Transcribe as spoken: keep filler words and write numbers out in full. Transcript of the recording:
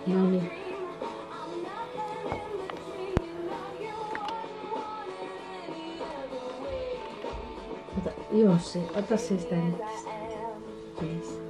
No niin. Ota, Jussi, ota se sitä nyt tästä. Please.